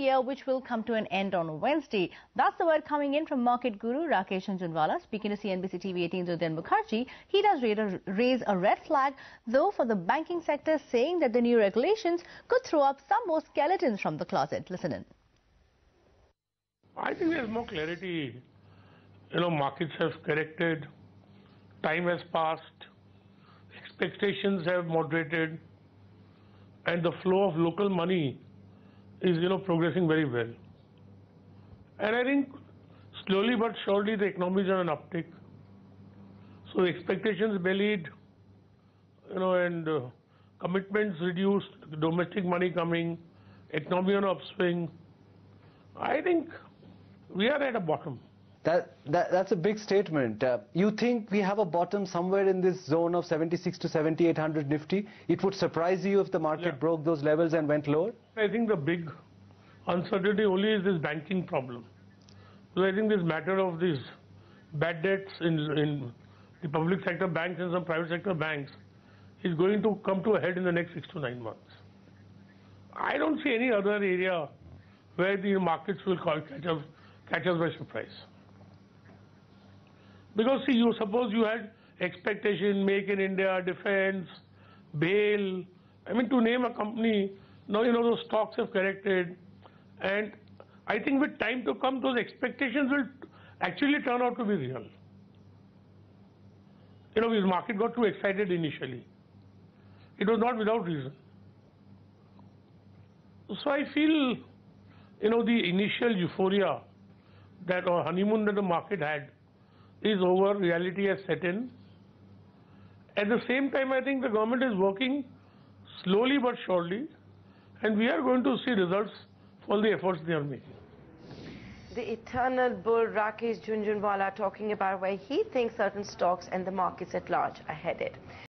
year which will come to an end on Wednesday. That's the word coming in from market guru Rakesh Jhunjhunwala. Speaking to CNBC TV 18's Udyan Mukherjee, he does raise a red flag, though, for the banking sector, saying that the new regulations could throw up some more skeletons from the closet. Listen in. I think there's more clarity. Markets have corrected, time has passed, expectations have moderated, and the flow of local money is, progressing very well. And I think slowly but surely the economy is on an uptick. So expectations bellied, and commitments reduced, domestic money coming, economy on upswing. I think we are at a bottom. That's a big statement. You think we have a bottom somewhere in this zone of 76 to 7,800 Nifty? It would surprise you if the market broke those levels and went lower? I think the big uncertainty only is this banking problem. So I think this matter of these bad debts in the public sector banks and some private sector banks is going to come to a head in the next 6 to 9 months. I don't see any other area where the markets will catch us by surprise. Because see, suppose you had expectation, Make in India, defense, bail. I mean, to name a company, now those stocks have corrected, and I think with time to come, those expectations will actually turn out to be real. The market got too excited initially. It was not without reason. So I feel, the initial euphoria that or honeymoon that the market had is over, reality has set in. At the same time, I think the government is working slowly but surely, and we are going to see results for all the efforts they are making. The eternal bull Rakesh Jhunjhunwala talking about where he thinks certain stocks and the markets at large are headed.